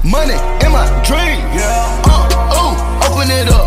Money in my dream. Yeah. Open it up.